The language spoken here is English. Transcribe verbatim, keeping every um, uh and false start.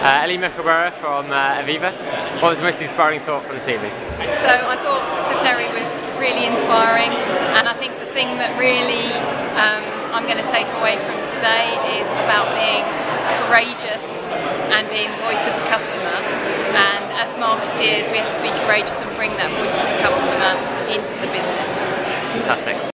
Uh, Ellie Mickleburgh from uh, AVIVA. What was the most inspiring thought from this evening? So I thought Sir Terry was really inspiring, and I think the thing that really um, I'm going to take away from today is about being courageous and being the voice of the customer. And as marketeers, we have to be courageous and bring that voice of the customer into the business. Fantastic.